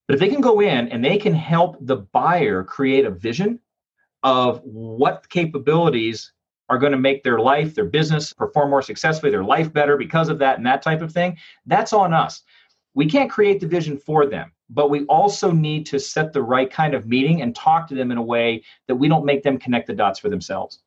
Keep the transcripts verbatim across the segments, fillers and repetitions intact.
But if they can go in and they can help the buyer create a vision of what capabilities are going to make their life, their business perform more successfully, their life better because of that and that type of thing, that's on us. We can't create the vision for them, but we also need to set the right kind of meeting and talk to them in a way that we don't make them connect the dots for themselves.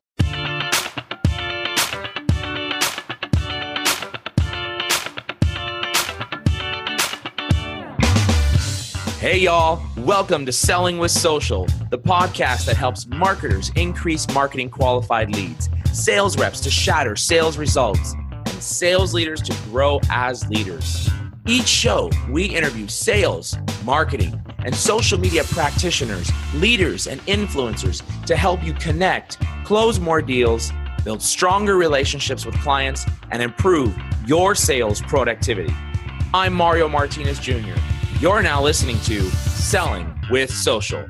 Hey y'all, welcome to Selling with Social, the podcast that helps marketers increase marketing qualified leads, sales reps to shatter sales results, and sales leaders to grow as leaders. Each show, we interview sales, marketing, and social media practitioners, leaders, and influencers to help you connect, close more deals, build stronger relationships with clients, and improve your sales productivity. I'm Mario Martinez Junior You're now listening to Selling with Social.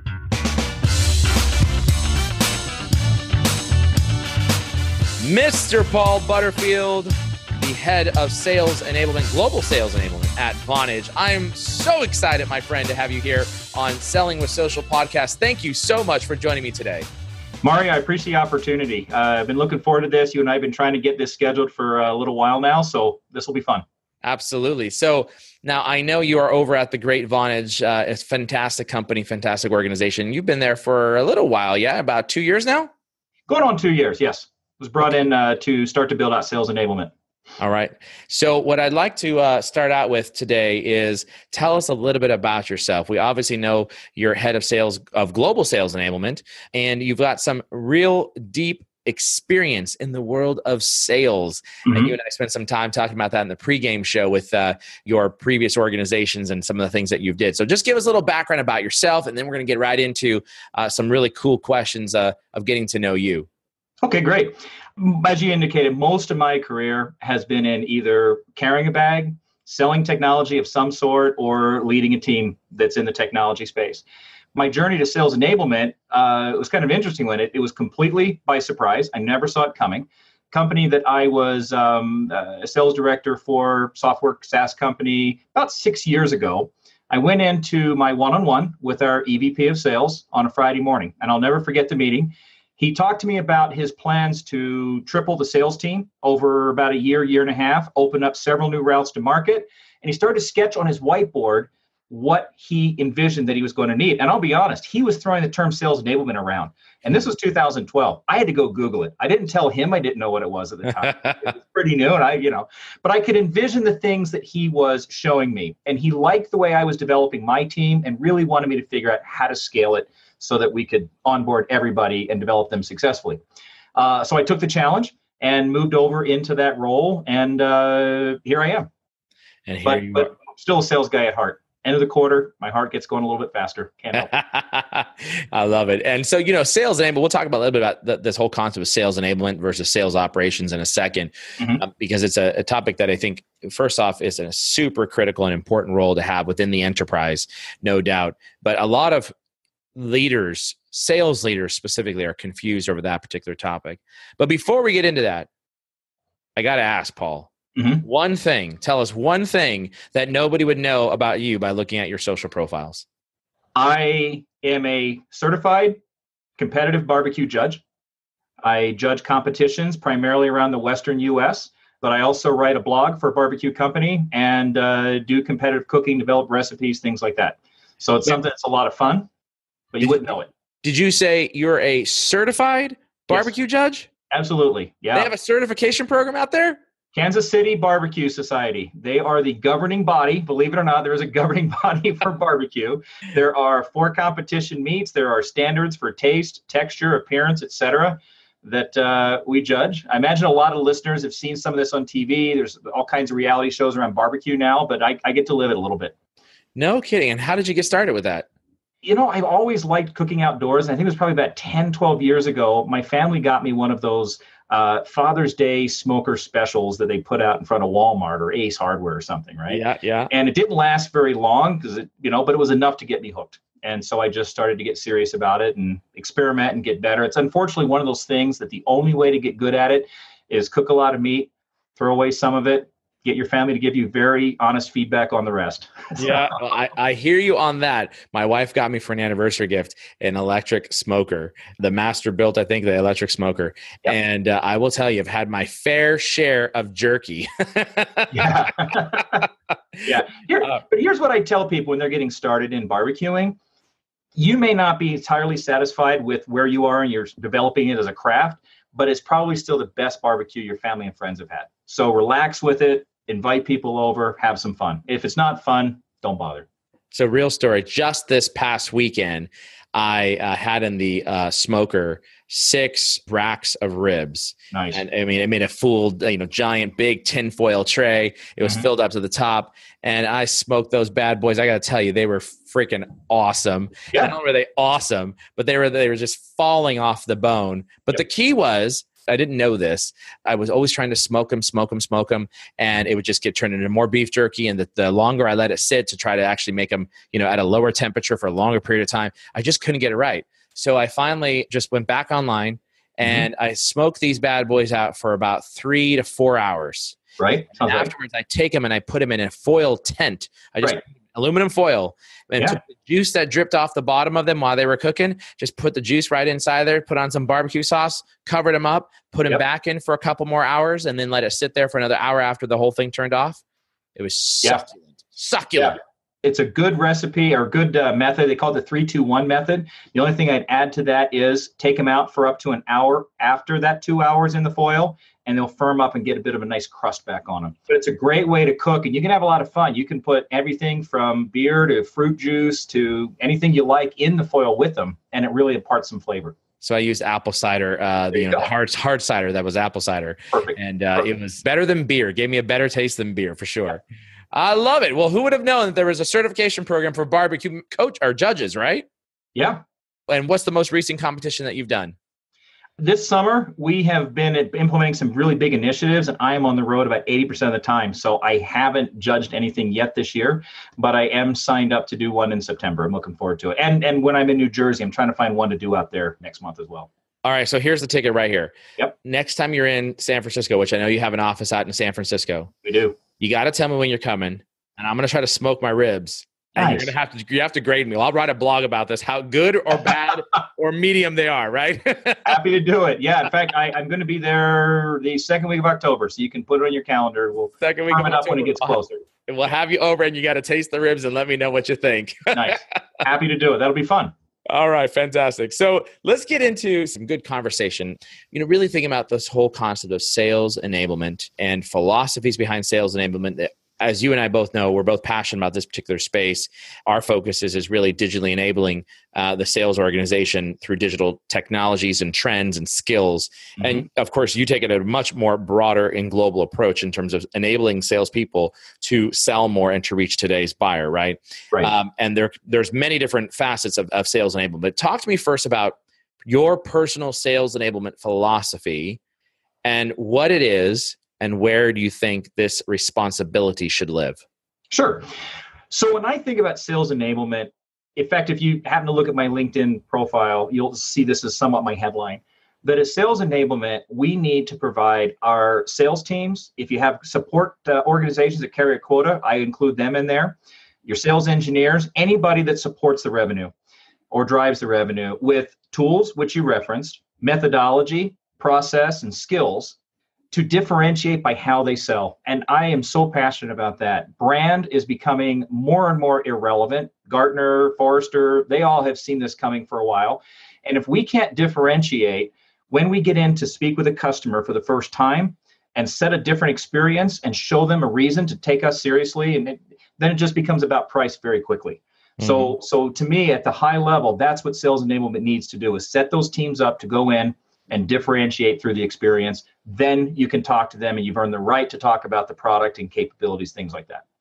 Mister Paul Butterfield, the head of sales enablement, global sales enablement at Vonage. I am so excited, my friend, to have you here on Selling with Social podcast. Thank you so much for joining me today. Mario, I appreciate the opportunity. Uh, I've been looking forward to this. You and I have been trying to get this scheduled for a little while now, so this will be fun. Absolutely. So now I know you are over at the Great Vonage. Uh, it's a fantastic company, fantastic organization. You've been there for a little while, yeah? About two years now? Going on two years, yes. Was brought in uh, to start to build out sales enablement. All right. So what I'd like to uh, start out with today is tell us a little bit about yourself. We obviously know you're head of sales of global sales enablement, and you've got some real deep experience in the world of sales. Mm-hmm. And you and I spent some time talking about that in the pregame show with uh, your previous organizations and some of the things that you've did. So just give us a little background about yourself, and then we're going to get right into uh, some really cool questions uh, of getting to know you. Okay, great. As you indicated, most of my career has been in either carrying a bag, selling technology of some sort, or leading a team that's in the technology space. My journey to sales enablement uh, was kind of interesting when it, it was completely by surprise. I never saw it coming. Company that I was um, a sales director for, software SaaS company, about six years ago. I went into my one-on-one with our E V P of sales on a Friday morning, and I'll never forget the meeting. He talked to me about his plans to triple the sales team over about a year, year and a half, open up several new routes to market, and he started to sketch on his whiteboard what he envisioned that he was going to need. And I'll be honest, he was throwing the term sales enablement around. And this was two thousand twelve. I had to go Google it. I didn't tell him I didn't know what it was at the time. It was pretty new, and I, you know, but I could envision the things that he was showing me. And he liked the way I was developing my team and really wanted me to figure out how to scale it so that we could onboard everybody and develop them successfully. Uh, so I took the challenge and moved over into that role. And uh, here I am. And here but, you but are. Still a sales guy at heart. End of the quarter, my heart gets going a little bit faster. Can't help it. I love it. And so, you know, sales enablement, we'll talk about a little bit about the, this whole concept of sales enablement versus sales operations in a second, mm-hmm. uh, because it's a, a topic that I think, first off, is a super critical and important role to have within the enterprise, no doubt. But a lot of leaders, sales leaders specifically, are confused over that particular topic. But before we get into that, I got to ask, Paul, mm-hmm. one thing, tell us one thing that nobody would know about you by looking at your social profiles. I am a certified competitive barbecue judge. I judge competitions primarily around the Western U S, but I also write a blog for a barbecue company and uh, do competitive cooking, develop recipes, things like that. So it's something that's a lot of fun, but you did, wouldn't know it. Did you say you're a certified barbecue yes. judge? Absolutely, yeah. They have a certification program out there? Kansas City Barbecue Society. They are the governing body. Believe it or not, there is a governing body for barbecue. There are four competition meats. There are standards for taste, texture, appearance, et cetera, that uh, we judge. I imagine a lot of listeners have seen some of this on T V. There's all kinds of reality shows around barbecue now, but I, I get to live it a little bit. No kidding. And how did you get started with that? You know, I've always liked cooking outdoors. And I think it was probably about ten, twelve years ago, my family got me one of those uh, Father's Day smoker specials that they put out in front of Walmart or Ace Hardware or something, right? Yeah, yeah. And it didn't last very long because it, you know, but it was enough to get me hooked. And so I just started to get serious about it and experiment and get better. It's unfortunately one of those things that the only way to get good at it is cook a lot of meat, throw away some of it, get your family to give you very honest feedback on the rest. So, yeah, well, I, I hear you on that. My wife got me for an anniversary gift an electric smoker, the Master Built, I think, the electric smoker. Yep. And uh, I will tell you, I've had my fair share of jerky. yeah. yeah. Here, uh, but here's what I tell people when they're getting started in barbecuing. You may not be entirely satisfied with where you are and you're developing it as a craft, but it's probably still the best barbecue your family and friends have had. So relax with it, invite people over, have some fun. If it's not fun, don't bother. So real story, just this past weekend, I uh, had in the uh, smoker six racks of ribs. Nice. And I mean, I made a full, you know, giant, big tinfoil tray. It was mm-hmm. filled up to the top. And I smoked those bad boys. I got to tell you, they were freaking awesome. Yeah. Not only were they awesome, but they were, they were just falling off the bone. But yep. the key was, I didn't know this. I was always trying to smoke them, smoke them, smoke them. And it would just get turned into more beef jerky. And the, the longer I let it sit to try to actually make them, you know, at a lower temperature for a longer period of time, I just couldn't get it right. So I finally just went back online and mm-hmm. I smoked these bad boys out for about three to four hours. Right. And afterwards, right. I take them and I put them in a foil tent. I just right. aluminum foil and yeah. took the juice that dripped off the bottom of them while they were cooking, just put the juice right inside there, put on some barbecue sauce, covered them up, put them yep. back in for a couple more hours, and then let it sit there for another hour after the whole thing turned off. It was succulent. Yeah. Succulent. Yeah. It's a good recipe or good uh, method. They call it the three two one method. The only thing I'd add to that is take them out for up to an hour after that two hours in the foil, and they'll firm up and get a bit of a nice crust back on them. But it's a great way to cook, and you can have a lot of fun. You can put everything from beer to fruit juice to anything you like in the foil with them, and it really imparts some flavor. So I used apple cider, uh, the, you know, the hard, hard cider that was apple cider. Perfect. And uh, Perfect. It was better than beer. It gave me a better taste than beer for sure. Yeah. I love it. Well, who would have known that there was a certification program for barbecue coach or judges, right? Yeah. And what's the most recent competition that you've done? This summer, we have been implementing some really big initiatives, and I am on the road about eighty percent of the time. So I haven't judged anything yet this year, but I am signed up to do one in September. I'm looking forward to it. And and when I'm in New Jersey, I'm trying to find one to do out there next month as well. All right. So here's the ticket right here. Yep. Next time you're in San Francisco, which I know you have an office out in San Francisco. We do. You got to tell me when you're coming, and I'm going to try to smoke my ribs. And nice. You're gonna have to you have to grade me. I'll write a blog about this, how good or bad or medium they are, right? Happy to do it. Yeah. In fact, I, I'm going to be there the second week of October, so you can put it on your calendar. We'll second week firm of it up October. when it gets closer. We'll have you over, and you got to taste the ribs and let me know what you think. Nice. Happy to do it. That'll be fun. All right, fantastic. So let's get into some good conversation. You know, really thinking about this whole concept of sales enablement and philosophies behind sales enablement. That, as you and I both know, we're both passionate about this particular space. Our focus is, is really digitally enabling uh, the sales organization through digital technologies and trends and skills. Mm-hmm. And of course, you take it a much more broader and global approach in terms of enabling salespeople to sell more and to reach today's buyer, right? Right. Um, and there, there's many different facets of, of sales enablement. Talk to me first about your personal sales enablement philosophy and what it is, and where do you think this responsibility should live? Sure. So when I think about sales enablement, in fact, if you happen to look at my LinkedIn profile, you'll see this as somewhat my headline. That as sales enablement, we need to provide our sales teams. If you have support uh, organizations that carry a quota, I include them in there. Your sales engineers, anybody that supports the revenue or drives the revenue with tools, which you referenced, methodology, process, and skills to differentiate by how they sell. And I am so passionate about that. Brand is becoming more and more irrelevant. Gartner, Forrester, they all have seen this coming for a while. And if we can't differentiate when we get in to speak with a customer for the first time and set a different experience and show them a reason to take us seriously, and it, then it just becomes about price very quickly. Mm-hmm. So, so to me, at the high level, that's what sales enablement needs to do, is set those teams up to go in and differentiate through the experience. Then you can talk to them and you've earned the right to talk about the product and capabilities, things like that.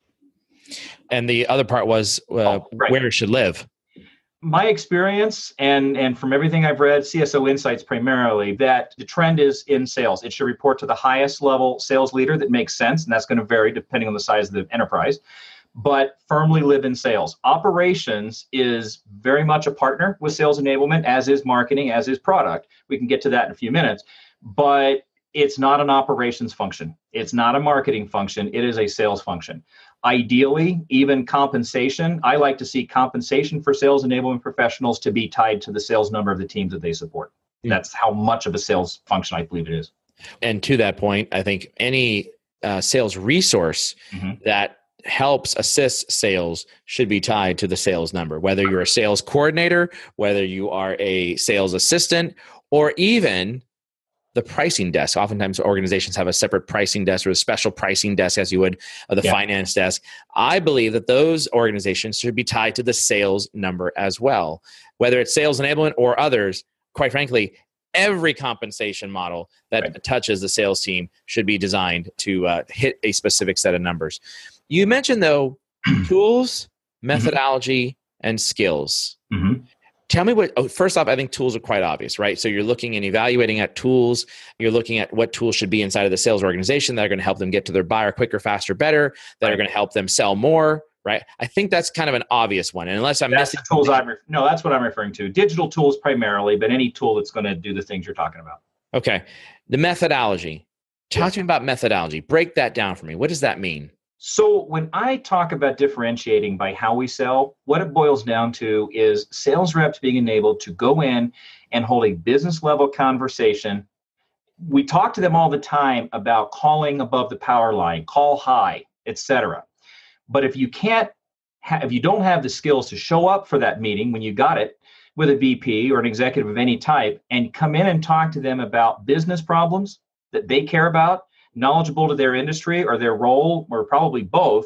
And the other part was uh, oh, right. where it should live. My experience and, and from everything I've read, C S O Insights primarily, that the trend is in sales. It should report to the highest level sales leader that makes sense. And that's going to vary depending on the size of the enterprise, but firmly live in sales. Operations is very much a partner with sales enablement, as is marketing, as is product. We can get to that in a few minutes. But it's not an operations function. It's not a marketing function. It is a sales function. Ideally, even compensation, I like to see compensation for sales enablement professionals to be tied to the sales number of the teams that they support. Mm. That's how much of a sales function I believe it is. And to that point, I think any uh, sales resource mm-hmm. that helps assist sales should be tied to the sales number, whether you're a sales coordinator, whether you are a sales assistant, or even the pricing desk. Oftentimes organizations have a separate pricing desk or a special pricing desk, as you would, or the yeah. finance desk. I believe that those organizations should be tied to the sales number as well. Whether it's sales enablement or others, quite frankly, every compensation model that right. touches the sales team should be designed to uh, hit a specific set of numbers. You mentioned, though, tools, methodology, mm-hmm. and skills. Mm-hmm. Tell me what, oh, first off, I think tools are quite obvious, right? So you're looking and evaluating at tools. You're looking at what tools should be inside of the sales organization that are going to help them get to their buyer quicker, faster, better, that right. are going to help them sell more, right? I think that's kind of an obvious one. And unless I'm that's missing the tools I'm re- No, that's what I'm referring to. Digital tools primarily, but any tool that's going to do the things you're talking about. Okay. The methodology. Talk yeah. to me about methodology. Break that down for me. What does that mean? So when I talk about differentiating by how we sell, what it boils down to is sales reps being enabled to go in and hold a business level conversation. We talk to them all the time about calling above the power line, call high, et cetera. But if you can't, ha- if you don't have the skills to show up for that meeting when you got it with a V P or an executive of any type and come in and talk to them about business problems that they care about, knowledgeable to their industry or their role, or probably both,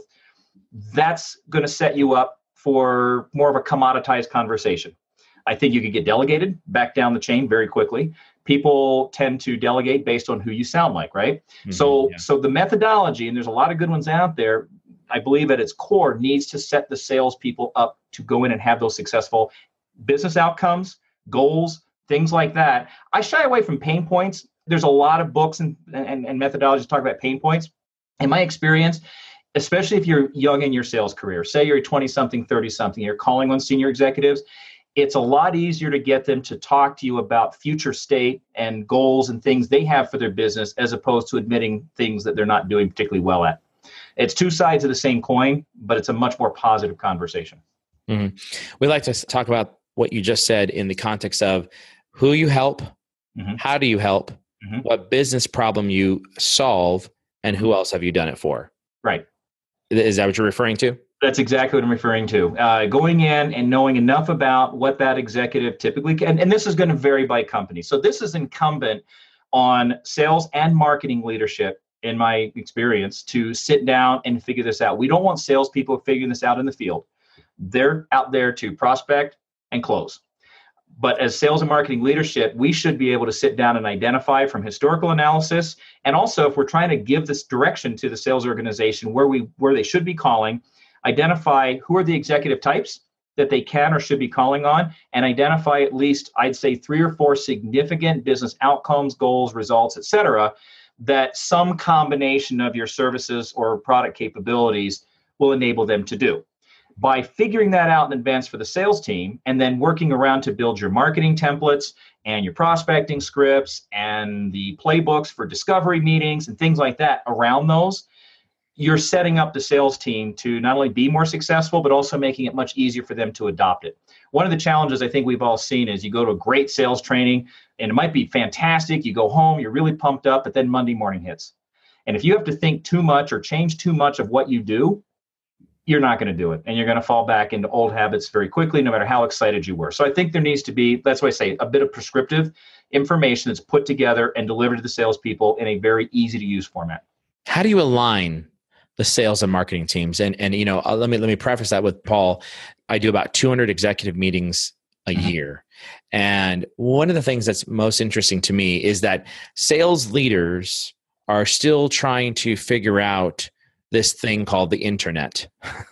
that's going to set you up for more of a commoditized conversation. I think you could get delegated back down the chain very quickly. People tend to delegate based on who you sound like, right? Mm-hmm, so, yeah. so the methodology, and there's a lot of good ones out there, I believe at its core needs to set the salespeople up to go in and have those successful business outcomes, goals, things like that. I shy away from pain points. There's a lot of books and, and, and methodologies talk about pain points. In my experience, especially if you're young in your sales career, say you're twenty-something, thirty-something, you're calling on senior executives, it's a lot easier to get them to talk to you about future state and goals and things they have for their business as opposed to admitting things that they're not doing particularly well at. It's two sides of the same coin, but it's a much more positive conversation. Mm-hmm. We like to talk about what you just said in the context of who you help, mm-hmm. how do you help, mm-hmm. what business problem you solve, and who else have you done it for? Right. Is that what you're referring to? That's exactly what I'm referring to. Uh, going in and knowing enough about what that executive typically can, and this is going to vary by company. So this is incumbent on sales and marketing leadership, in my experience, to sit down and figure this out. We don't want salespeople figuring this out in the field. They're out there to prospect and close. But as sales and marketing leadership, we should be able to sit down and identify from historical analysis. And also, if we're trying to give this direction to the sales organization where we where they should be calling, identify who are the executive types that they can or should be calling on, and identify at least, I'd say, three or four significant business outcomes, goals, results, et cetera, that some combination of your services or product capabilities will enable them to do. By figuring that out in advance for the sales team and then working around to build your marketing templates and your prospecting scripts and the playbooks for discovery meetings and things like that around those, you're setting up the sales team to not only be more successful, but also making it much easier for them to adopt it. One of the challenges I think we've all seen is you go to a great sales training and it might be fantastic. You go home, you're really pumped up, but then Monday morning hits. And if you have to think too much or change too much of what you do, you're not going to do it. And you're going to fall back into old habits very quickly, no matter how excited you were. So I think there needs to be, that's why I say, a bit of prescriptive information that's put together and delivered to the salespeople in a very easy to use format. How do you align the sales and marketing teams? And, and you know, let me, let me preface that with Paul. I do about two hundred executive meetings a mm-hmm. year. And one of the things that's most interesting to me is that sales leaders are still trying to figure out this thing called the internet.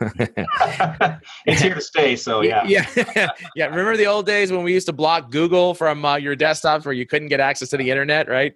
It's here to stay, so yeah. Yeah. Yeah. Remember the old days when we used to block Google from uh, your desktops where you couldn't get access to the internet, right? Yep.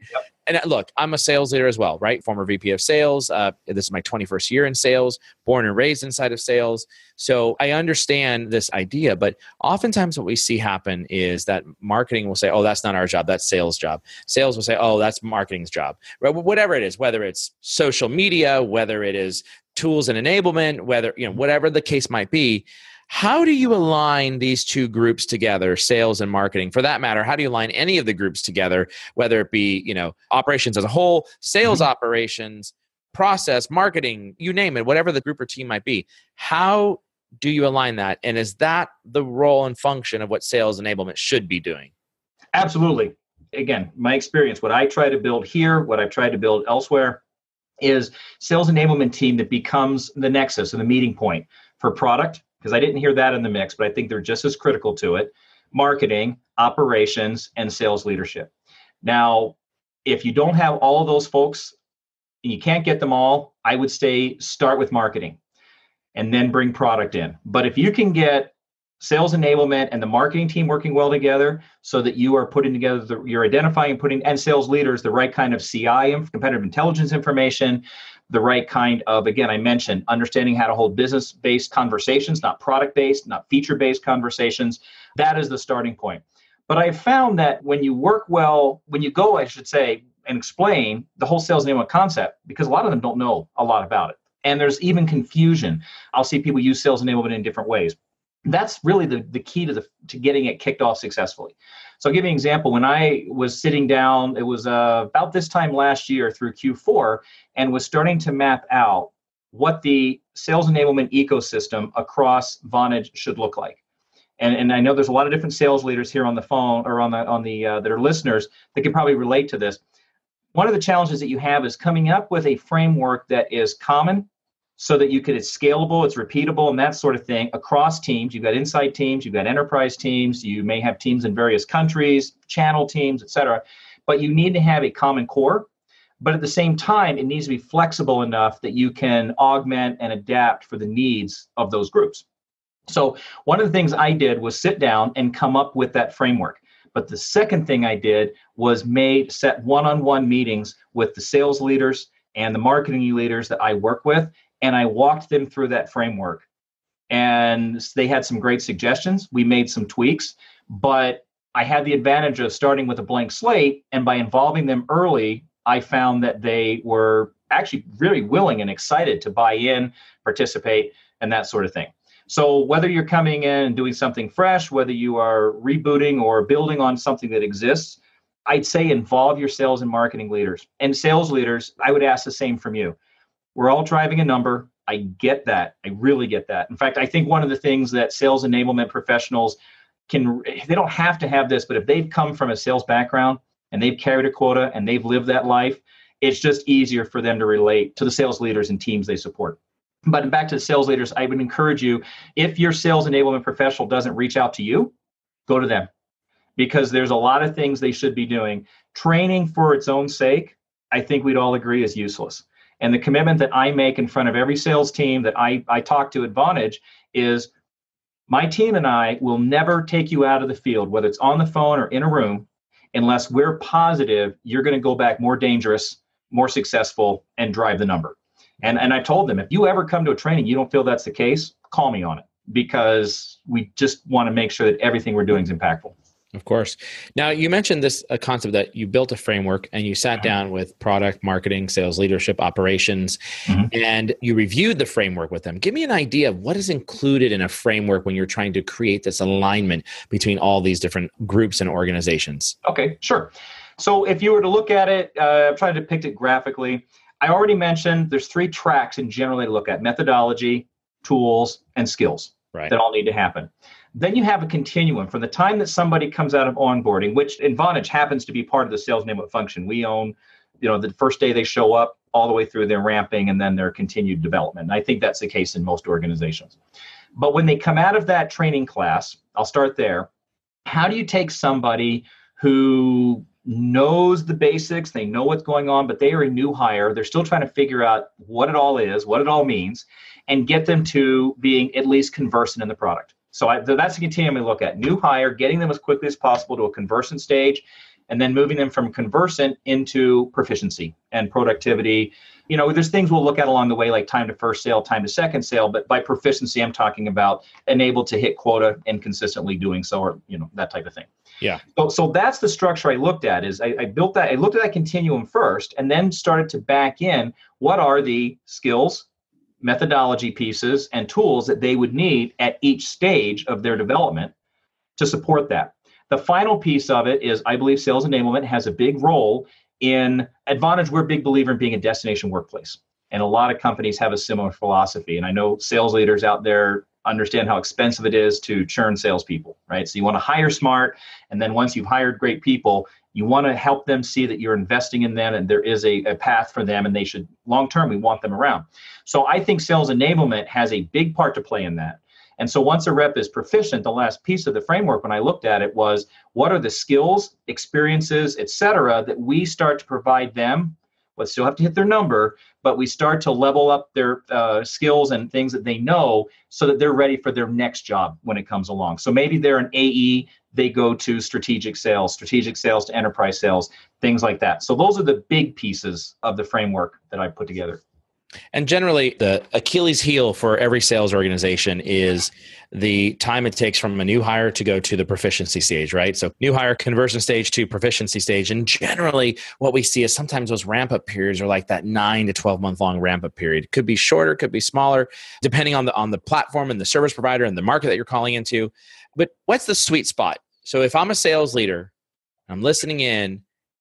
And look, I'm a sales leader as well, right? Former V P of sales. Uh, this is my twenty-first year in sales, born and raised inside of sales. So I understand this idea, but oftentimes what we see happen is that marketing will say, oh, that's not our job, that's sales' job. Sales will say, oh, that's marketing's job. Right? Whatever it is, whether it's social media, whether it is tools and enablement, whether, you know, whatever the case might be. How do you align these two groups together, sales and marketing? For that matter, how do you align any of the groups together, whether it be, you know, operations as a whole, sales mm-hmm. operations, process, marketing, you name it, whatever the group or team might be? How do you align that? And is that the role and function of what sales enablement should be doing? Absolutely. Again, my experience, what I try to build here, what I've tried to build elsewhere, is sales enablement team that becomes the nexus and the meeting point for product, because I didn't hear that in the mix, but I think they're just as critical to it, marketing, operations, and sales leadership. Now, if you don't have all of those folks and you can't get them all, I would say start with marketing and then bring product in. But if you can get sales enablement and the marketing team working well together so that you are putting together, the, you're identifying and putting, and sales leaders, the right kind of C I, competitive intelligence information, the right kind of, again, I mentioned, understanding how to hold business-based conversations, not product-based, not feature-based conversations. That is the starting point. But I found that when you work well, when you go, I should say, and explain the whole sales enablement concept, because a lot of them don't know a lot about it. And there's even confusion. I'll see people use sales enablement in different ways. That's really the, the key to the to getting it kicked off successfully. So I'll give you an example. When I was sitting down, it was uh, about this time last year through Q four, and was starting to map out what the sales enablement ecosystem across Vonage should look like. And, and I know there's a lot of different sales leaders here on the phone or on the on the uh, that are listeners that can probably relate to this. One of the challenges that you have is coming up with a framework that is common, so that you could, it's scalable, it's repeatable, and that sort of thing across teams. You've got inside teams, you've got enterprise teams, you may have teams in various countries, channel teams, et cetera. But you need to have a common core. But at the same time, it needs to be flexible enough that you can augment and adapt for the needs of those groups. So one of the things I did was sit down and come up with that framework. But the second thing I did was made set one-on-one meetings with the sales leaders and the marketing leaders that I work with. And I walked them through that framework. And they had some great suggestions. We made some tweaks, but I had the advantage of starting with a blank slate. And by involving them early, I found that they were actually really willing and excited to buy in, participate, and that sort of thing. So whether you're coming in and doing something fresh, whether you are rebooting or building on something that exists, I'd say involve your sales and marketing leaders. And sales leaders, I would ask the same from you. We're all driving a number. I get that. I really get that. In fact, I think one of the things that sales enablement professionals can, they don't have to have this, but if they've come from a sales background and they've carried a quota and they've lived that life, it's just easier for them to relate to the sales leaders and teams they support. But back to the sales leaders, I would encourage you, if your sales enablement professional doesn't reach out to you, go to them, because there's a lot of things they should be doing. Training for its own sake, I think we'd all agree, is useless. And the commitment that I make in front of every sales team that I, I talk to at Vonage is my team and I will never take you out of the field, whether it's on the phone or in a room, unless we're positive you're going to go back more dangerous, more successful, and drive the number. And, and I told them, if you ever come to a training, you don't feel that's the case, call me on it, because we just want to make sure that everything we're doing is impactful. Of course. Now, you mentioned this a concept that you built a framework and you sat down with product, marketing, sales leadership, operations, mm-hmm. and you reviewed the framework with them. Give me an idea of what is included in a framework when you're trying to create this alignment between all these different groups and organizations. Okay, sure. So if you were to look at it, uh, I'm trying to depict it graphically. I already mentioned there's three tracks in general to look at: methodology, tools, and skills. Right. That all need to happen. Then you have a continuum from the time that somebody comes out of onboarding, which in Vonage happens to be part of the sales enablement function. We own, you know, the first day they show up all the way through their ramping and then their continued development. And I think that's the case in most organizations. But when they come out of that training class, I'll start there. How do you take somebody who knows the basics, they know what's going on, but they are a new hire, they're still trying to figure out what it all is, what it all means, and get them to being at least conversant in the product? So I, that's the continuum we look at. New hire, getting them as quickly as possible to a conversant stage, and then moving them from conversant into proficiency and productivity. You know, there's things we'll look at along the way, like time to first sale, time to second sale, but by proficiency, I'm talking about enabled to hit quota and consistently doing so, or, you know, that type of thing. Yeah. So, so that's the structure I looked at is I, I built that, I looked at that continuum first, and then started to back in what are the skills, methodology pieces, and tools that they would need at each stage of their development to support that. The final piece of it is I believe sales enablement has a big role in Advantage. We're a big believer in being a destination workplace. And a lot of companies have a similar philosophy. And I know sales leaders out there understand how expensive it is to churn salespeople, right? So you want to hire smart. And then once you've hired great people, you want to help them see that you're investing in them and there is a, a path for them and they should, long-term, we want them around. So I think sales enablement has a big part to play in that. And so once a rep is proficient, the last piece of the framework when I looked at it was, what are the skills, experiences, et cetera, that we start to provide them? Well, still have to hit their number, but we start to level up their uh, skills and things that they know so that they're ready for their next job when it comes along. So maybe they're an A E, they go to strategic sales, strategic sales to enterprise sales, things like that. So those are the big pieces of the framework that I put together. And generally, the Achilles heel for every sales organization is the time it takes from a new hire to go to the proficiency stage, right? So new hire conversion stage to proficiency stage. And generally, what we see is sometimes those ramp-up periods are like that nine to twelve month long ramp-up period. It could be shorter, could be smaller, depending on the on the platform and the service provider and the market that you're calling into. But what's the sweet spot? So if I'm a sales leader, I'm listening in,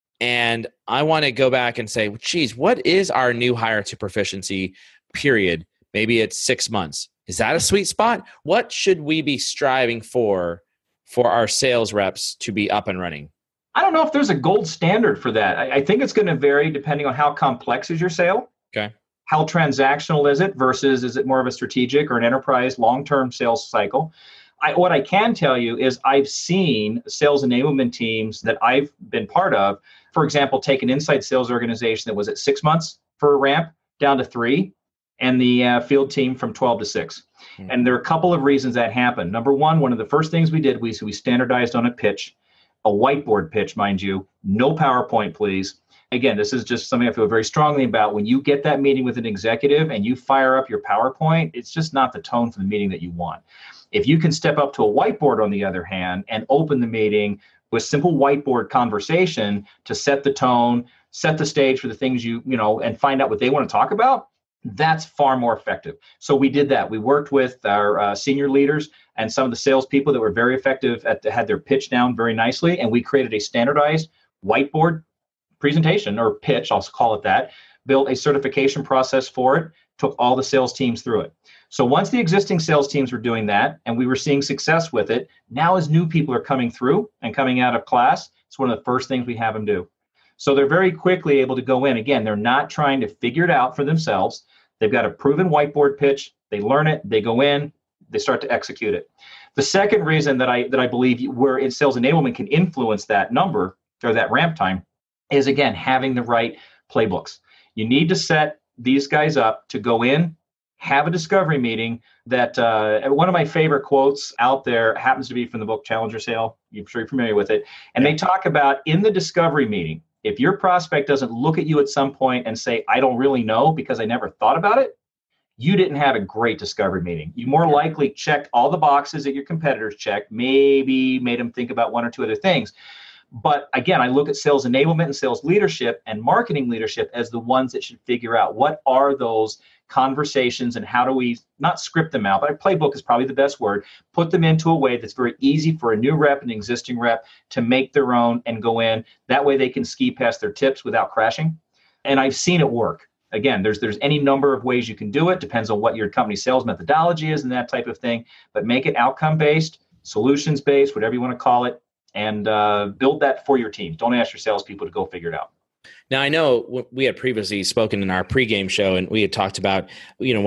and I want to go back and say, geez, what is our new hire to proficiency period? Maybe it's six months. Is that a sweet spot? What should we be striving for for our sales reps to be up and running? I don't know if there's a gold standard for that. I, I think it's going to vary depending on how complex is your sale. Okay. How transactional is it versus is it more of a strategic or an enterprise long-term sales cycle? I, what I can tell you is I've seen sales enablement teams that I've been part of, for example, take an inside sales organization that was at six months for a ramp down to three, and the uh, field team from twelve to six. Mm-hmm. And there are a couple of reasons that happened. Number one, one of the first things we did was we standardized on a pitch, a whiteboard pitch, mind you, no PowerPoint, please. Again, this is just something I feel very strongly about. When you get that meeting with an executive and you fire up your PowerPoint, it's just not the tone for the meeting that you want. If you can step up to a whiteboard, on the other hand, and open the meeting with simple whiteboard conversation to set the tone, set the stage for the things you, you know, and find out what they want to talk about, that's far more effective. So we did that. We worked with our uh, senior leaders and some of the salespeople that were very effective at the, had their pitch down very nicely, and we created a standardized whiteboard presentation or pitch, I'll call it that, built a certification process for it, took all the sales teams through it. So once the existing sales teams were doing that and we were seeing success with it, now as new people are coming through and coming out of class, it's one of the first things we have them do. So they're very quickly able to go in. Again, they're not trying to figure it out for themselves. They've got a proven whiteboard pitch. They learn it. They go in. They start to execute it. The second reason that I that I believe where in sales enablement can influence that number or that ramp time is, again, having the right playbooks. You need to set these guys up to go in, have a discovery meeting. That uh, one of my favorite quotes out there happens to be from the book Challenger Sale. I'm sure you're familiar with it. And they talk about in the discovery meeting, if your prospect doesn't look at you at some point and say, I don't really know because I never thought about it, you didn't have a great discovery meeting. You more likely checked all the boxes that your competitors checked, maybe made them think about one or two other things. But again, I look at sales enablement and sales leadership and marketing leadership as the ones that should figure out what are those conversations and how do we not script them out, but a playbook is probably the best word, put them into a way that's very easy for a new rep and existing rep to make their own and go in. That way they can ski past their tips without crashing. And I've seen it work. Again, there's there's any number of ways you can do it. Depends on what your company sales methodology is and that type of thing. But make it outcome-based, solutions-based, whatever you want to call it, and uh, build that for your team. Don't ask your salespeople to go figure it out. Now, I know we had previously spoken in our pregame show, and we had talked about, you know, one of the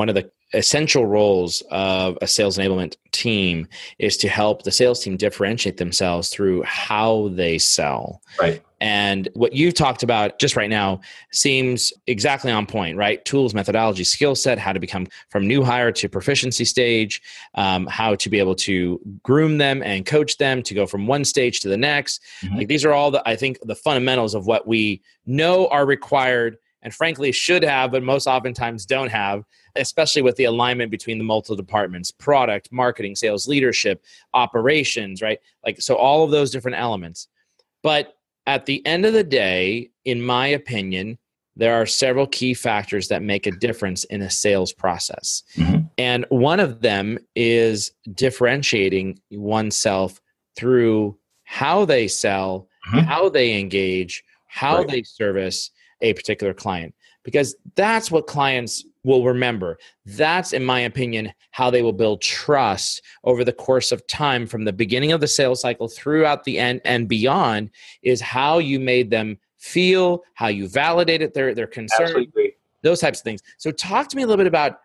essential roles of a sales enablement team is to help the sales team differentiate themselves through how they sell. Right. And what you've talked about just right now seems exactly on point, right? Tools, methodology, skill set, how to become from new hire to proficiency stage, um, how to be able to groom them and coach them to go from one stage to the next. Mm-hmm. Like these are all the, I think, the fundamentals of what we know are required and frankly should have, but most oftentimes don't have, especially with the alignment between the multiple departments, product, marketing, sales, leadership, operations, right? Like, so all of those different elements. But at the end of the day, in my opinion, there are several key factors that make a difference in a sales process. Mm-hmm. And one of them is differentiating oneself through how they sell, mm-hmm. how they engage, how right. they service a particular client, because that's what clients will remember. That's, in my opinion, how they will build trust over the course of time from the beginning of the sales cycle throughout the end and beyond, is how you made them feel, how you validated their, their concern, Absolutely. Those types of things. So talk to me a little bit about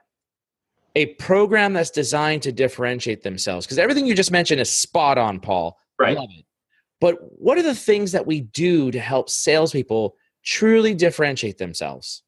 a program that's designed to differentiate themselves, because everything you just mentioned is spot on, Paul. Right. Love it. But what are the things that we do to help salespeople truly differentiate themselves?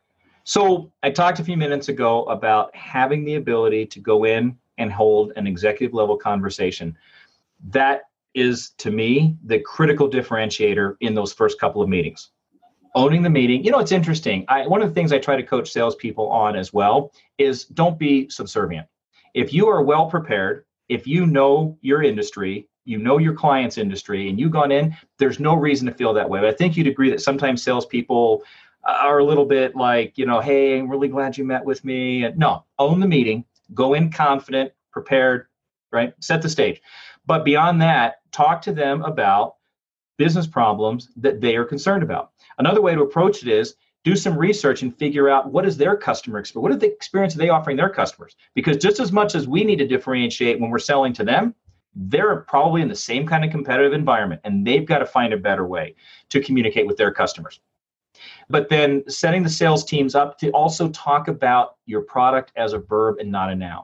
So I talked a few minutes ago about having the ability to go in and hold an executive level conversation. That is, to me, the critical differentiator in those first couple of meetings. Owning the meeting. You know, it's interesting. I, one of the things I try to coach salespeople on as well is don't be subservient. If you are well prepared, if you know your industry, you know your client's industry, and you've gone in, there's no reason to feel that way. But I think you'd agree that sometimes salespeople are a little bit like, you know, hey, I'm really glad you met with me. And no, own the meeting, go in confident, prepared, right? Set the stage. But beyond that, talk to them about business problems that they are concerned about. Another way to approach it is do some research and figure out what is their customer experience. What are the experience are they offering their customers? Because just as much as we need to differentiate when we're selling to them, they're probably in the same kind of competitive environment, and they've got to find a better way to communicate with their customers. But then setting the sales teams up to also talk about your product as a verb and not a noun.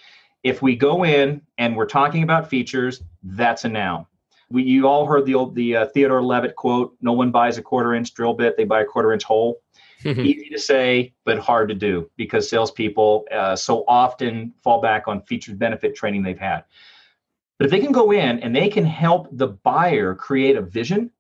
If we go in and we're talking about features, that's a noun. We, you all heard the old the uh, Theodore Levitt quote, no one buys a quarter inch drill bit, they buy a quarter inch hole. Easy to say, but hard to do, because salespeople uh, so often fall back on features benefit training they've had. But if they can go in and they can help the buyer create a vision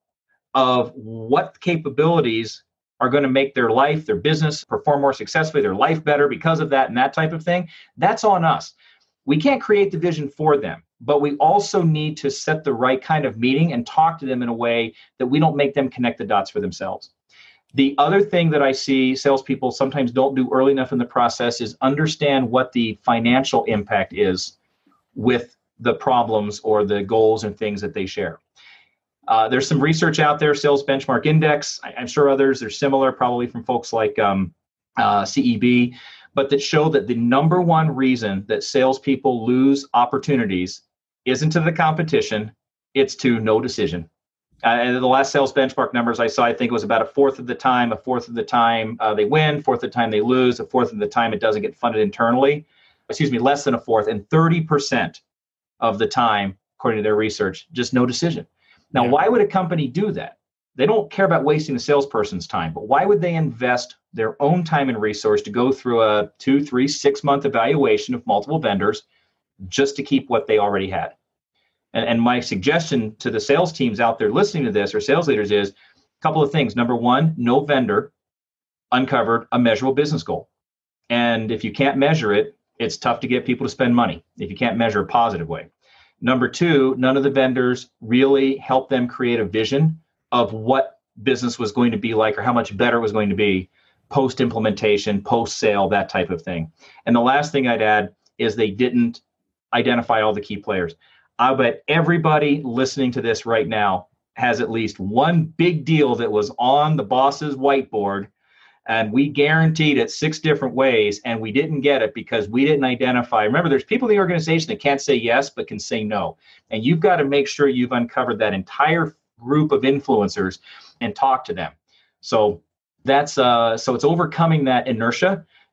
of what capabilities are going to make their life, their business perform more successfully, their life better because of that and that type of thing, that's on us. We can't create the vision for them, but we also need to set the right kind of meeting and talk to them in a way that we don't make them connect the dots for themselves. The other thing that I see salespeople sometimes don't do early enough in the process is understand what the financial impact is with the problems or the goals and things that they share. Uh, there's some research out there, Sales Benchmark Index. I, I'm sure others are similar, probably from folks like um, uh, C E B, but that show that the number one reason that salespeople lose opportunities isn't to the competition, it's to no decision. Uh, and the last Sales Benchmark numbers I saw, I think it was about a fourth of the time, a fourth of the time uh, they win, fourth of the time they lose, a fourth of the time it doesn't get funded internally. Excuse me, less than a fourth, and thirty percent of the time, according to their research, just no decision. Now, yeah. Why would a company do that? They don't care about wasting the salesperson's time, but why would they invest their own time and resource to go through a two, three, six month evaluation of multiple vendors just to keep what they already had? And, and my suggestion to the sales teams out there listening to this, or sales leaders, is a couple of things. Number one, no vendor uncovered a measurable business goal. And if you can't measure it, it's tough to get people to spend money if you can't measure a positive way. Number two, none of the vendors really helped them create a vision of what business was going to be like or how much better it was going to be post-implementation, post-sale, that type of thing. And the last thing I'd add is they didn't identify all the key players. I bet everybody listening to this right now has at least one big deal that was on the boss's whiteboard, and we guaranteed it six different ways, and we didn't get it because we didn't identify. Remember, there's people in the organization that can't say yes, but can say no. And you've got to make sure you've uncovered that entire group of influencers and talk to them. So that's uh, so it's overcoming that inertia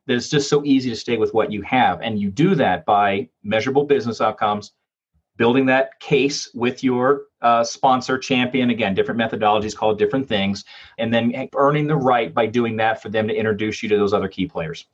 that it's just so easy to stay with what you have. And you do that by measurable business outcomes, building that case with your uh, sponsor, champion, again, different methodologies called different things, and then earning the right by doing that for them to introduce you to those other key players.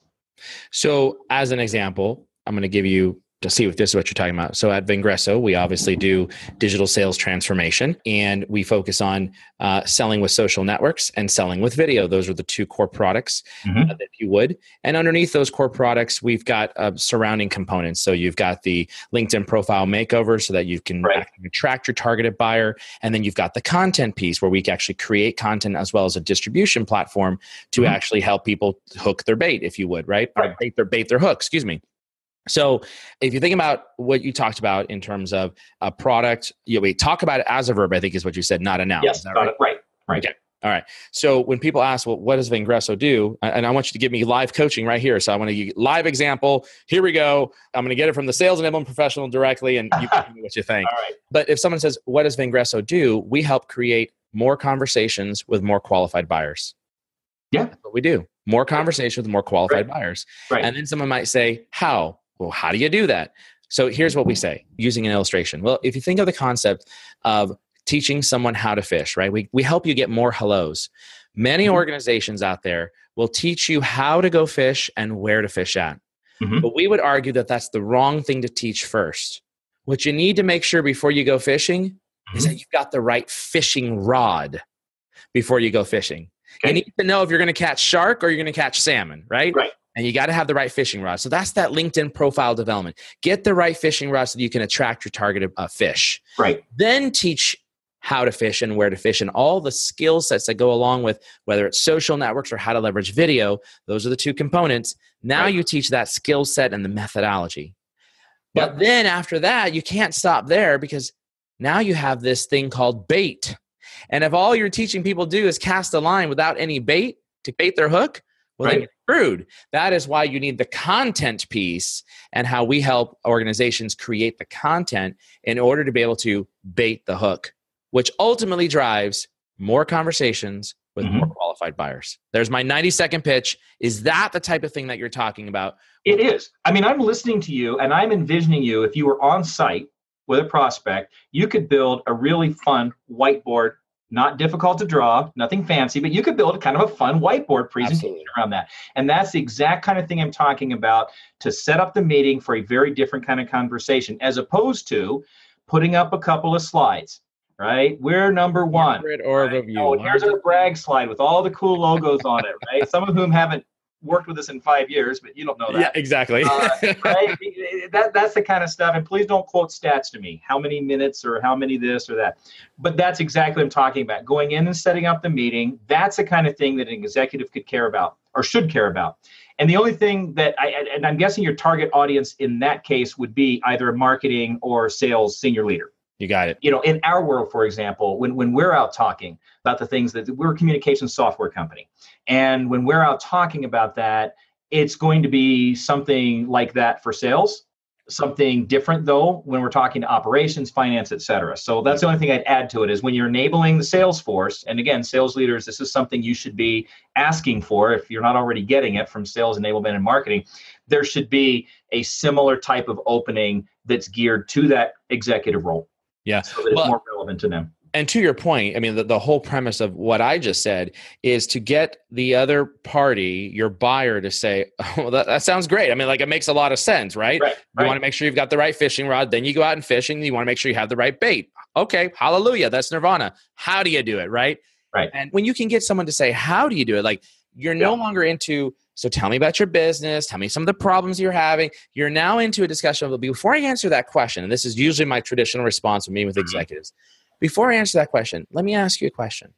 So as an example, I'm going to give you to see if this is what you're talking about. So at Vengreso, we obviously do digital sales transformation, and we focus on uh, selling with social networks and selling with video. Those are the two core products, mm-hmm. uh, if you would. And underneath those core products, we've got uh, surrounding components. So you've got the LinkedIn profile makeover so that you can right. attract your targeted buyer. And then you've got the content piece where we can actually create content as well as a distribution platform to mm-hmm. actually help people hook their bait, if you would, right? right. Or bait their bait their hook, excuse me. So if you think about what you talked about in terms of a product, you know, we talk about it as a verb, I think is what you said, not a noun. Yes, is that right? right, right. Okay. All right. So when people ask, well, what does Vengreso do? And I want you to give me live coaching right here. So I want to give you a live example. Here we go. I'm going to get it from the sales enablement professional directly, and you can tell me what you think. All right. But if someone says, what does Vengreso do? We help create more conversations with more qualified buyers. Yeah. That's what we do. More conversations with more qualified right. buyers. Right. And then someone might say, how? Well, how do you do that? So here's what we say using an illustration. Well, if you think of the concept of teaching someone how to fish, right? We, we help you get more hellos. Many mm-hmm. organizations out there will teach you how to go fish and where to fish at. Mm-hmm. But we would argue that that's the wrong thing to teach first. What you need to make sure before you go fishing mm-hmm. is that you've got the right fishing rod before you go fishing. Okay. You need to know if you're going to catch shark or you're going to catch salmon, right? Right. And you got to have the right fishing rod. So that's that LinkedIn profile development. Get the right fishing rod so that you can attract your targeted uh, fish. Right. Then teach how to fish and where to fish and all the skill sets that go along with whether it's social networks or how to leverage video. Those are the two components. Now right. you teach that skill set and the methodology. But yep. then after that, you can't stop there because now you have this thing called bait. And if all you're teaching people do is cast a line without any bait to bait their hook, well, right. then you're screwed. That is why you need the content piece and how we help organizations create the content in order to be able to bait the hook, which ultimately drives more conversations with mm-hmm. more qualified buyers. There's my ninety second pitch. Is that the type of thing that you're talking about? It is. I mean, I'm listening to you and I'm envisioning you, if you were on site with a prospect, you could build a really fun whiteboard. Not difficult to draw, nothing fancy, but you could build kind of a fun whiteboard presentation Absolutely. Around that. And that's the exact kind of thing I'm talking about to set up the meeting for a very different kind of conversation, as opposed to putting up a couple of slides, right? We're number one. Or right? review. Oh, here's our brag slide with all the cool logos on it, right? Some of whom haven't worked with us in five years, but you don't know that. Yeah, exactly. uh, right? That, that's the kind of stuff. And please don't quote stats to me, how many minutes or how many this or that. But that's exactly what I'm talking about. Going in and setting up the meeting, that's the kind of thing that an executive could care about or should care about. And the only thing that I, and I'm guessing your target audience in that case would be either a marketing or sales senior leader. You got it. You know, in our world, for example, when, when we're out talking about the things that we're a communications software company. And when we're out talking about that, it's going to be something like that for sales, something different though, when we're talking to operations, finance, et cetera. So that's the only thing I'd add to it is when you're enabling the sales force, and again, sales leaders, this is something you should be asking for if you're not already getting it from sales enablement and marketing, there should be a similar type of opening that's geared to that executive role. Yeah. So that well, it's more relevant to them. And to your point, I mean, the, the whole premise of what I just said is to get the other party, your buyer, to say, oh, well, that, that sounds great. I mean, like it makes a lot of sense, right? Right, you right. want to make sure you've got the right fishing rod. Then you go out and fishing. You want to make sure you have the right bait. Okay, hallelujah. That's nirvana. How do you do it, right? Right. And when you can get someone to say, how do you do it? Like you're yeah. no longer into, so tell me about your business. Tell me some of the problems you're having. You're now into a discussion of, before I answer that question, and this is usually my traditional response when meeting with executives, before I answer that question, let me ask you a question.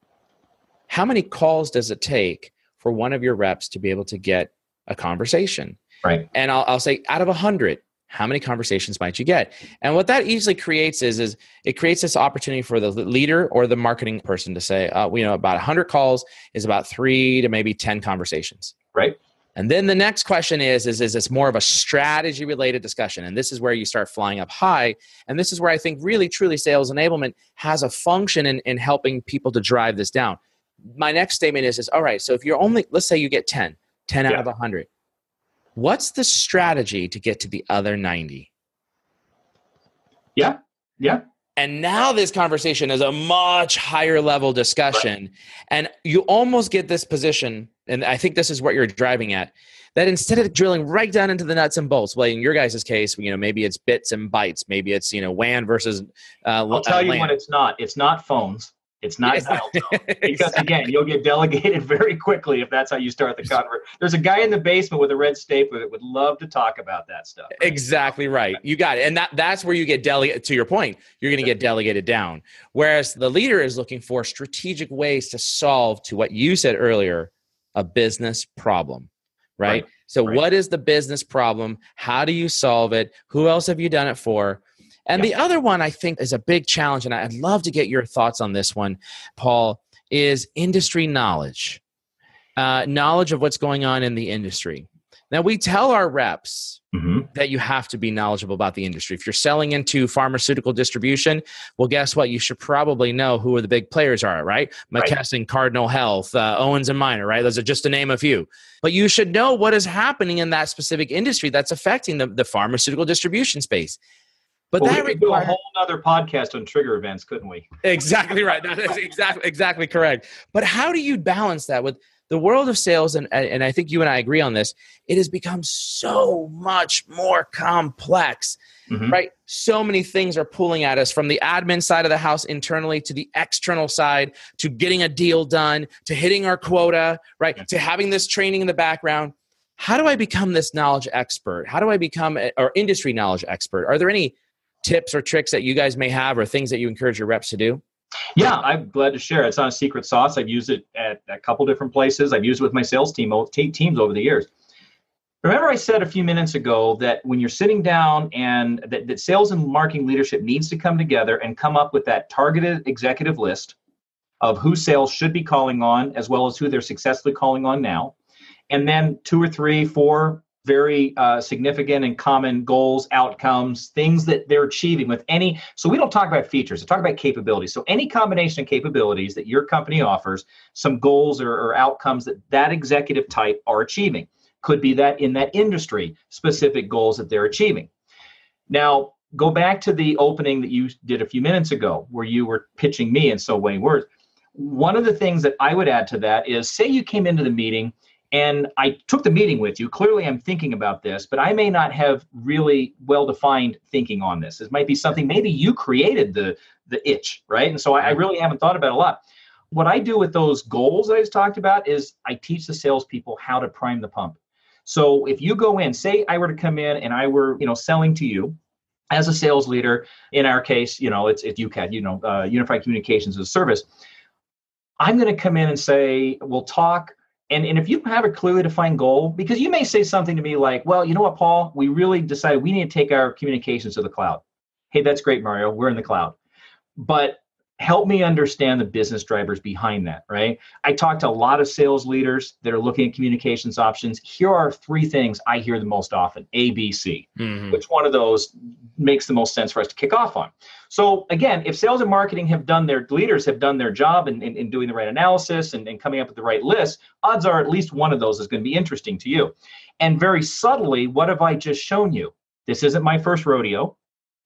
How many calls does it take for one of your reps to be able to get a conversation? Right. And I'll, I'll say out of one hundred, how many conversations might you get? And what that easily creates is, is it creates this opportunity for the leader or the marketing person to say, uh, you know, about one hundred calls is about three to maybe ten conversations. Right. And then the next question is, is, is it's more of a strategy related discussion. And this is where you start flying up high. And this is where I think really, truly sales enablement has a function in, in helping people to drive this down. My next statement is, is all right, so if you're only, let's say you get ten, ten out yeah. of one hundred. What's the strategy to get to the other ninety? Yeah. Yeah. And now this conversation is a much higher level discussion. Right. And you almost get this position, and I think this is what you're driving at, that instead of drilling right down into the nuts and bolts, well, in your guys' case, you know, maybe it's bits and bytes, maybe it's, you know, W A N versus uh, I'll tell uh, you LAN. what it's not. It's not phones. It's not dial tone. Because again, you'll get delegated very quickly if that's how you start the conversation. There's a guy in the basement with a red stapler that would love to talk about that stuff. Right? Exactly right. You got it. And that, that's where you get delegated. To your point, you're going to get delegated down. Whereas the leader is looking for strategic ways to solve, to what you said earlier, a business problem, right? right. So right. What is the business problem? How do you solve it? Who else have you done it for? And yeah. the other one I think is a big challenge, and I'd love to get your thoughts on this one, Paul, is industry knowledge. Uh, knowledge of what's going on in the industry. Now, we tell our reps mm-hmm. that you have to be knowledgeable about the industry. If you're selling into pharmaceutical distribution, well, guess what? You should probably know who the big players are, right? McKesson, right. Cardinal Health, uh, Owens and Minor, right? Those are just to name a few. But you should know what is happening in that specific industry that's affecting the, the pharmaceutical distribution space. But well, that we could do a whole other podcast on trigger events, couldn't we? Exactly right. That is exactly exactly correct. But how do you balance that with the world of sales? And and I think you and I agree on this. It has become so much more complex, mm-hmm. right? So many things are pulling at us, from the admin side of the house internally to the external side, to getting a deal done, to hitting our quota, right? Yeah. To having this training in the background. How do I become this knowledge expert? How do I become a, or industry knowledge expert? Are there any tips or tricks that you guys may have, or things that you encourage your reps to do? Yeah, I'm glad to share. It's not a secret sauce. I've used it at a couple different places. I've used it with my sales team teams over the years. Remember I said a few minutes ago that when you're sitting down and that, that sales and marketing leadership needs to come together and come up with that targeted executive list of who sales should be calling on, as well as who they're successfully calling on now. And then two or three, four very uh, significant and common goals, outcomes, things that they're achieving with any. So we don't talk about features, we talk about capabilities. So any combination of capabilities that your company offers, some goals or, or outcomes that that executive type are achieving. Could be that in that industry, specific goals that they're achieving. Now, go back to the opening that you did a few minutes ago, where you were pitching me in so many words. One of the things that I would add to that is, say you came into the meeting and I took the meeting with you. Clearly, I'm thinking about this, but I may not have really well-defined thinking on this. This might be something, maybe you created the, the itch, right? And so I, I really haven't thought about it a lot. What I do with those goals that I just talked about is I teach the salespeople how to prime the pump. So if you go in, say I were to come in and I were, you know, selling to you as a sales leader, in our case, you know, it's, it's U C A D, you know, uh, Unified Communications as a Service. I'm going to come in and say, we'll talk. And, and if you have a clearly defined goal, because you may say something to me like, well, you know what, Paul, we really decided we need to take our communications to the cloud. Hey, that's great, Mario. We're in the cloud. But help me understand the business drivers behind that, right? I talk to a lot of sales leaders that are looking at communications options. Here are three things I hear the most often, A, B, C. Mm-hmm. Which one of those makes the most sense for us to kick off on? So again, if sales and marketing have done their, leaders have done their job in, in, in doing the right analysis and, and coming up with the right list, odds are at least one of those is going to be interesting to you. And very subtly, what have I just shown you? This isn't my first rodeo.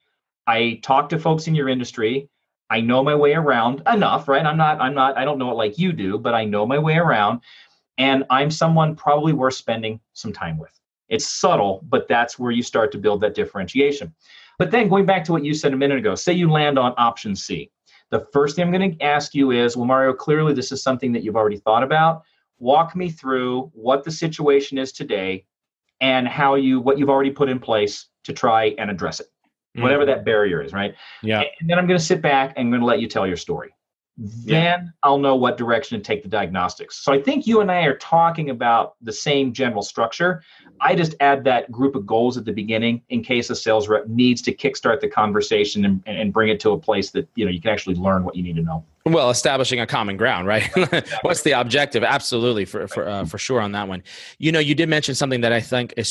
I talk to folks in your industry. I know my way around enough, right? I'm not, I'm not, I don't know it like you do, but I know my way around. And I'm someone probably worth spending some time with. It's subtle, but that's where you start to build that differentiation. But then going back to what you said a minute ago, say you land on option C. The first thing I'm going to ask you is, well, Mario, clearly this is something that you've already thought about. Walk me through what the situation is today and how you, what you've already put in place to try and address it. Whatever that barrier is, right? Yeah. And then I'm going to sit back and I'm going to let you tell your story. Then yeah. I'll know what direction to take the diagnostics. So I think you and I are talking about the same general structure. I just add that group of goals at the beginning in case a sales rep needs to kickstart the conversation and, and bring it to a place that, you know, you can actually learn what you need to know. Well, establishing a common ground, right? What's the objective? Absolutely, for for uh, for sure on that one. You know, you did mention something that I think is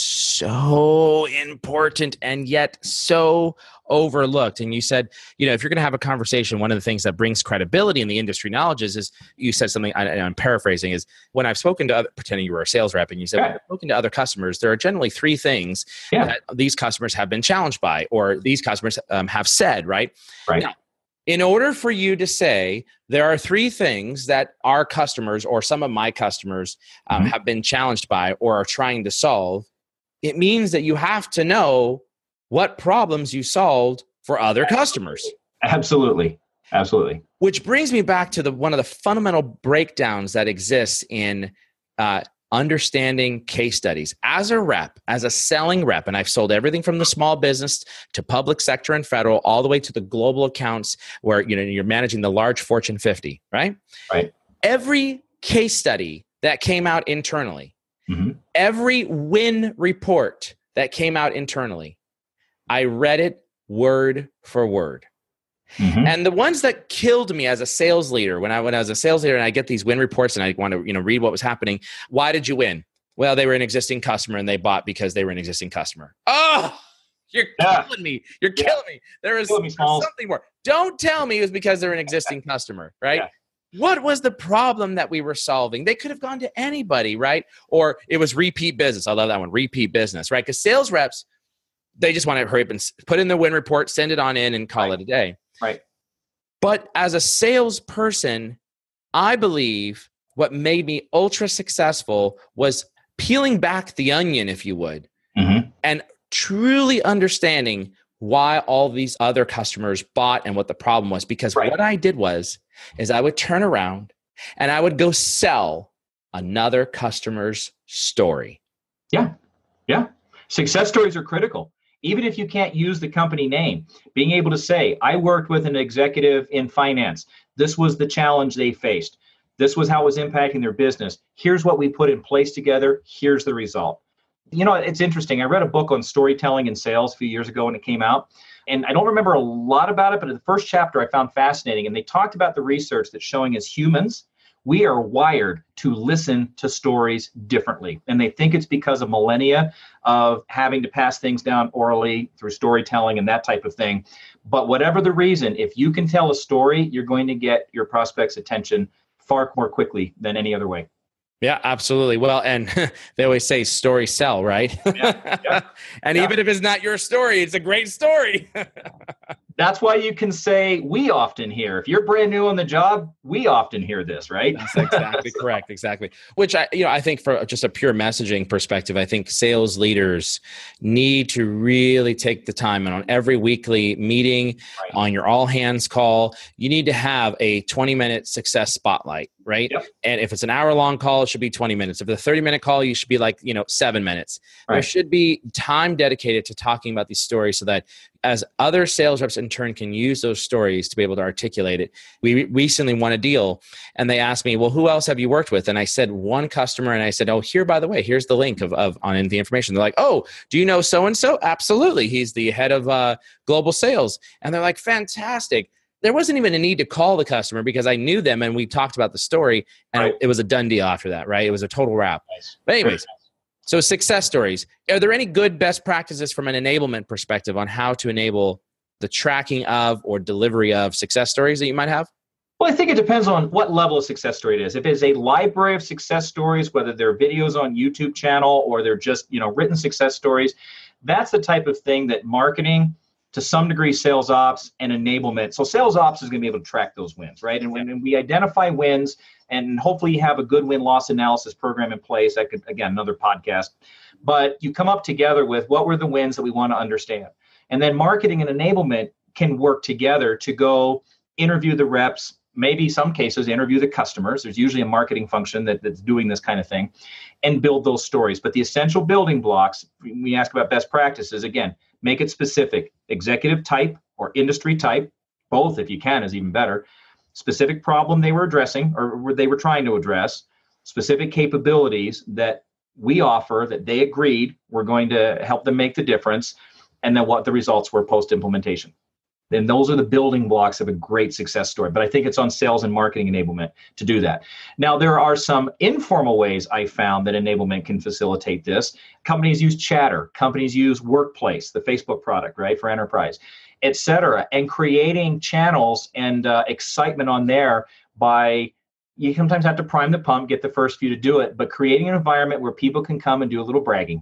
so important and yet so overlooked. And you said, you know, if you're going to have a conversation, one of the things that brings credibility in the industry knowledge is, is you said something, I, I'm paraphrasing, is when I've spoken to other, pretending you were a sales rep, and you said, yeah. when I've spoken to other customers, there are generally three things yeah. that these customers have been challenged by, or these customers um, have said, right? Right. Now, in order for you to say there are three things that our customers or some of my customers um, mm-hmm. have been challenged by or are trying to solve, it means that you have to know what problems you solved for other customers. Absolutely. Absolutely. Which brings me back to the one of the fundamental breakdowns that exists in uh, understanding case studies. As a rep, as a selling rep, and I've sold everything from the small business to public sector and federal, all the way to the global accounts where you know you're managing the large Fortune fifty, right? Right. Every case study that came out internally, mm-hmm. every win report that came out internally, I read it word for word. Mm-hmm. And the ones that killed me as a sales leader, when I when I was a sales leader and I get these win reports and I want to you know read what was happening, why did you win? Well, they were an existing customer and they bought because they were an existing customer. Oh, you're yeah. killing me. You're yeah. killing me. There is me, something more. Don't tell me it was because they're an existing customer, right? Yeah. What was the problem that we were solving? They could have gone to anybody, right? Or it was repeat business. I love that one, repeat business, right? Because sales reps, they just want to hurry up and put in the win report, send it on in and call right. it a day. Right. But as a salesperson, I believe what made me ultra successful was peeling back the onion, if you would, mm-hmm. and truly understanding why all these other customers bought and what the problem was. Because right. what I did was, is I would turn around and I would go sell another customer's story. Yeah. Yeah. Success stories are critical. Even if you can't use the company name, being able to say, I worked with an executive in finance. This was the challenge they faced. This was how it was impacting their business. Here's what we put in place together. Here's the result. You know, it's interesting. I read a book on storytelling in sales a few years ago when it came out. And I don't remember a lot about it, but in the first chapter I found fascinating. And they talked about the research that's showing as humans, we are wired to listen to stories differently. And they think it's because of millennia of having to pass things down orally through storytelling and that type of thing. But whatever the reason, if you can tell a story, you're going to get your prospect's attention far more quickly than any other way. Yeah, absolutely. Well, and they always say story sell, right? Yeah, yeah, and yeah. even if it's not your story, it's a great story. That's why you can say we often hear. If you're brand new on the job, we often hear this, right? That's exactly so. Correct. Exactly. Which I, you know, I think for just a pure messaging perspective, I think sales leaders need to really take the time, and on every weekly meeting, right. on your all hands call, you need to have a twenty minute success spotlight, right? Yep. And if it's an hour long call, it should be twenty minutes. If it's a thirty minute call, you should be like, you know, seven minutes. Right. There should be time dedicated to talking about these stories so that as other sales reps in turn can use those stories to be able to articulate it. We recently won a deal and they asked me, well, who else have you worked with? And I said, one customer. And I said, oh, here, by the way, here's the link of, of on the information. They're like, oh, do you know so-and-so? Absolutely. He's the head of uh, global sales. And they're like, fantastic. There wasn't even a need to call the customer because I knew them and we talked about the story and right. it, it was a done deal after that, right? It was a total wrap. Nice. But anyways, so success stories. Are there any good best practices from an enablement perspective on how to enable the tracking of or delivery of success stories that you might have? Well, I think it depends on what level of success story it is. If it's a library of success stories, whether they're videos on YouTube channel or they're just, you know, written success stories, that's the type of thing that marketing, to some degree, sales ops and enablement. So sales ops is going to be able to track those wins, right? And when we identify wins, and hopefully you have a good win-loss analysis program in place, that could, again, another podcast, but you come up together with what were the wins that we want to understand. And then marketing and enablement can work together to go interview the reps, maybe some cases interview the customers. There's usually a marketing function that, that's doing this kind of thing, and build those stories. But the essential building blocks, we ask about best practices, again, make it specific, executive type or industry type, both if you can is even better, specific problem they were addressing or they were trying to address, specific capabilities that we offer that they agreed were going to help them make the difference, and then what the results were post-implementation. And those are the building blocks of a great success story. But I think it's on sales and marketing enablement to do that. Now, there are some informal ways I found that enablement can facilitate this. Companies use Chatter. Companies use Workplace, the Facebook product, right, for enterprise, et cetera. And creating channels and uh, excitement on there by, you sometimes have to prime the pump, get the first few to do it, but creating an environment where people can come and do a little bragging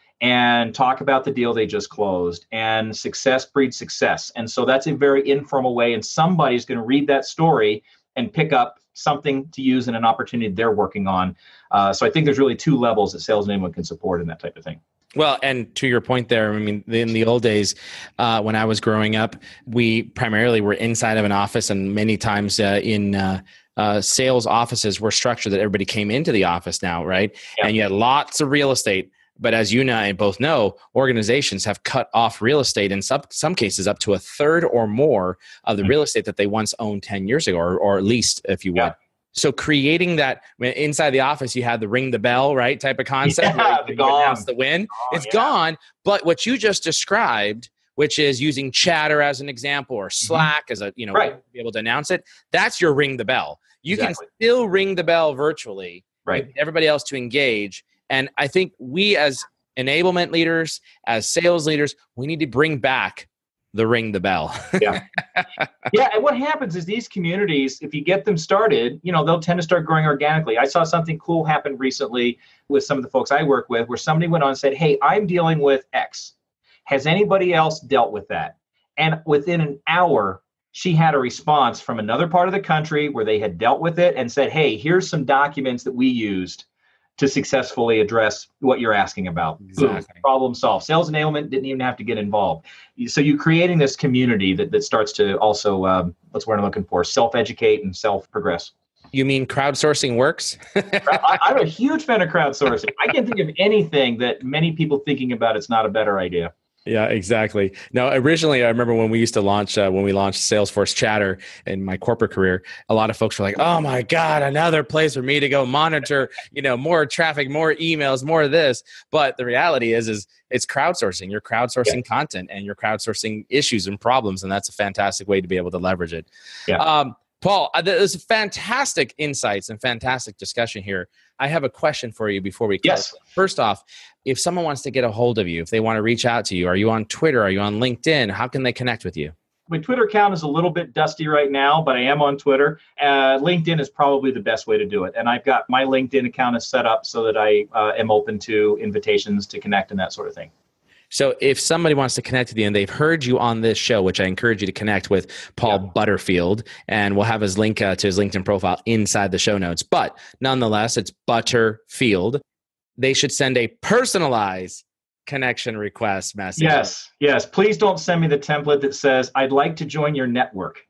and talk about the deal they just closed, and success breeds success. And so that's a very informal way, and somebody's going to read that story and pick up something to use in an opportunity they're working on. Uh, so I think there's really two levels that sales enablement can support in that type of thing. Well, and to your point there, I mean, in the old days, uh, when I was growing up, we primarily were inside of an office, and many times uh, in uh, uh, sales offices were structured that everybody came into the office now, right? Yeah. And you had lots of real estate. But as you and I both know, organizations have cut off real estate in some, some cases up to a third or more of the real estate that they once owned ten years ago, or, or at least, if you will. Yeah. So creating that, inside the office, you had the ring the bell, right, type of concept. Yeah, the gong. The win. Oh, it's yeah. gone. But what you just described, which is using Chatter as an example, or Slack mm-hmm. as a, you know, right. be able to announce it, that's your ring the bell. You exactly. can still ring the bell virtually, right? With everybody else to engage. And I think we as enablement leaders, as sales leaders, we need to bring back the ring the bell. yeah. Yeah. And what happens is these communities, if you get them started, you know, they'll tend to start growing organically. I saw something cool happen recently with some of the folks I work with, where somebody went on and said, hey, I'm dealing with X. Has anybody else dealt with that? And within an hour, she had a response from another part of the country where they had dealt with it and said, hey, here's some documents that we used to successfully address what you're asking about. Exactly. Boom, problem solved. Sales enablement didn't even have to get involved. So you're creating this community that, that starts to also, um, what's what I'm looking for, self-educate and self-progress. You mean crowdsourcing works? I, I'm a huge fan of crowdsourcing. I can't think of anything that many people thinking about it's not a better idea. Yeah, exactly. Now, originally, I remember when we used to launch, uh, when we launched Salesforce Chatter in my corporate career, a lot of folks were like, oh my God, another place for me to go monitor, you know, more traffic, more emails, more of this. But the reality is, is it's crowdsourcing. You're crowdsourcing yeah. content, and you're crowdsourcing issues and problems. And that's a fantastic way to be able to leverage it. Yeah. Um, Paul, there's fantastic insights and fantastic discussion here. I have a question for you before we close. Yes. First off, if someone wants to get a hold of you, if they want to reach out to you, are you on Twitter? Are you on LinkedIn? How can they connect with you? My Twitter account is a little bit dusty right now, but I am on Twitter. Uh, LinkedIn is probably the best way to do it. And I've got my LinkedIn account is set up so that I uh, am open to invitations to connect and that sort of thing. So if somebody wants to connect with you and they've heard you on this show, which I encourage you to connect with Paul yeah. Butterfield, and we'll have his link uh, to his LinkedIn profile inside the show notes. But nonetheless, it's Butterfield. They should send a personalized connection request message. Yes, yes. Please don't send me the template that says, I'd like to join your network.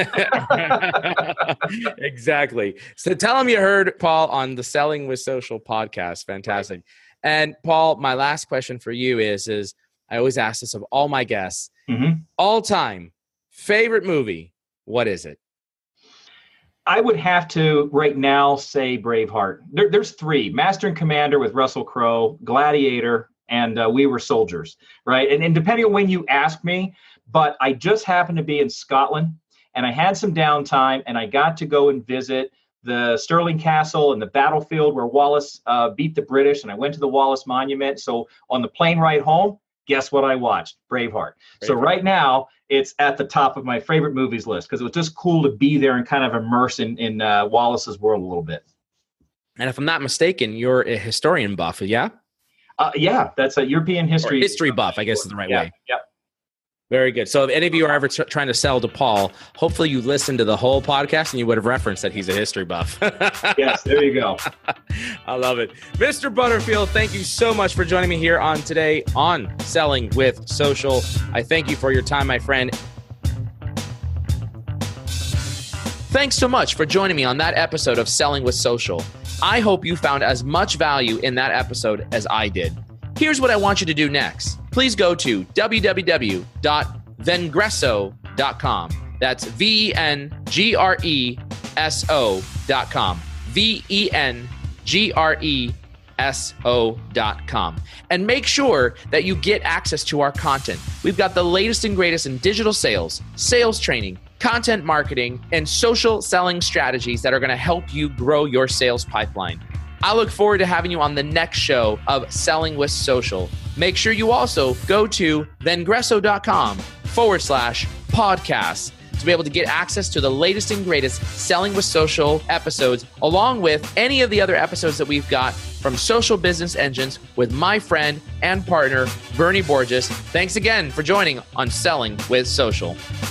Exactly. So tell them you heard Paul on the Selling with Social podcast. Fantastic. Right. And Paul, my last question for you is, is I always ask this of all my guests, mm-hmm. all-time favorite movie, what is it? I would have to right now say Braveheart. There, there's three: Master and Commander with Russell Crowe, Gladiator, and uh, We Were Soldiers, right? And, and depending on when you ask me, but I just happened to be in Scotland, and I had some downtime, and I got to go and visit the Stirling Castle and the battlefield where Wallace uh, beat the British, and I went to the Wallace Monument. So on the plane ride home, guess what I watched? Braveheart. Braveheart. So right now, it's at the top of my favorite movies list because it was just cool to be there and kind of immerse in, in uh, Wallace's world a little bit. And if I'm not mistaken, you're a historian buff, yeah? Uh, yeah, that's a European history. Or history buff, I guess is the right yeah, way. Yeah. Very good. So if any of you are ever t- trying to sell to Paul, hopefully you listened to the whole podcast and you would have referenced that he's a history buff. Yes, there you go. I love it. Mister Butterfield, thank you so much for joining me here on today on Selling with Social. I thank you for your time, my friend. Thanks so much for joining me on that episode of Selling with Social. I hope you found as much value in that episode as I did. Here's what I want you to do next. Please go to w w w dot vengreso dot com. That's V E N G R E S O dot com. V E N G R E S O dot com. And make sure that you get access to our content. We've got the latest and greatest in digital sales, sales training, content marketing, and social selling strategies that are going to help you grow your sales pipeline. I look forward to having you on the next show of Selling with Social. Make sure you also go to vengresso.com forward slash podcast to be able to get access to the latest and greatest Selling with Social episodes, along with any of the other episodes that we've got from Social Business Engines with my friend and partner, Bernie Borges. Thanks again for joining on Selling with Social.